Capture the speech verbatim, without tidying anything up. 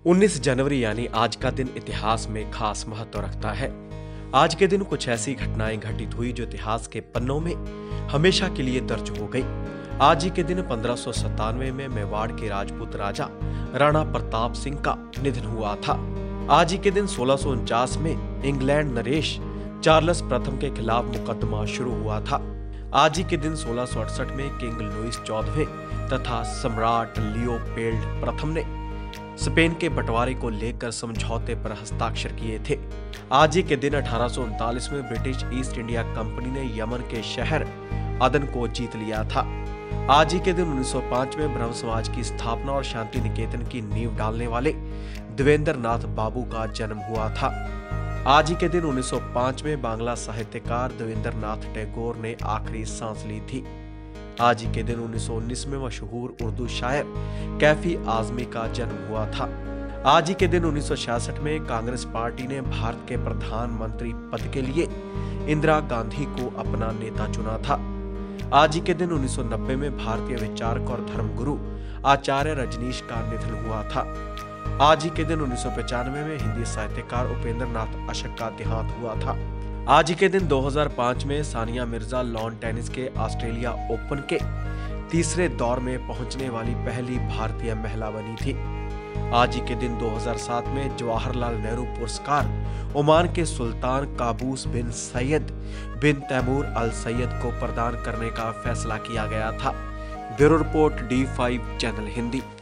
उन्नीस जनवरी यानी आज का दिन इतिहास में खास महत्व रखता है। आज के दिन कुछ ऐसी घटनाएं घटित हुई जो इतिहास के पन्नों में हमेशा के लिए दर्ज हो गई। आज ही के दिन पंद्रह सौ सत्तानवे में मेवाड़ के राजपूत राजा राणा प्रताप सिंह का निधन हुआ था। आज ही के दिन सोलह सौ उनचास में इंग्लैंड नरेश चार्ल्स प्रथम के खिलाफ मुकदमा शुरू हुआ था। आज ही के दिन सोलह सौ अड़सठ में किंग लुइस चौदहवें तथा सम्राट लियोपोल्ड प्रथम ने स्पेन के बंटवारे को लेकर समझौते पर हस्ताक्षर किए थे। आज ही के दिन अठारह सौ उनतालीस में ब्रिटिश ईस्ट इंडिया कंपनी ने यमन के शहर अदन को जीत लिया था। आज ही के दिन उन्नीस सौ पाँच में ब्रह्म समाज की स्थापना और शांति निकेतन की नींव डालने वाले देवेंद्र नाथ बाबू का जन्म हुआ था। आज ही के दिन उन्नीस सौ पाँच में बांग्ला साहित्यकार देवेंद्र नाथ टैगोर ने आखिरी सांस ली थी। आज ही के दिन उन्नीस सौ उन्नीस में मशहूर उर्दू शायर कैफी आजमी का जन्म हुआ था। आज ही के दिन उन्नीस सौ छियासठ में कांग्रेस पार्टी ने भारत के प्रधानमंत्री पद के लिए इंदिरा गांधी को अपना नेता चुना था। आज ही के दिन उन्नीस सौ नब्बे में भारतीय विचारक और धर्मगुरु आचार्य रजनीश का निधन हुआ था। आज ही के दिन उन्नीस सौ पचानवे में हिंदी साहित्यकार उपेंद्र नाथ अशक का देहांत हुआ था। आज ही के दिन दो हज़ार पाँच में सानिया मिर्जा लॉन टेनिस के ऑस्ट्रेलिया ओपन के तीसरे दौर में पहुंचने वाली पहली भारतीय महिला बनी थी। आज ही के दिन दो हज़ार सात में जवाहरलाल नेहरू पुरस्कार ओमान के सुल्तान Qaboos bin Said bin Taimur al Said को प्रदान करने का फैसला किया गया था। Bureau report D five channel Hindi.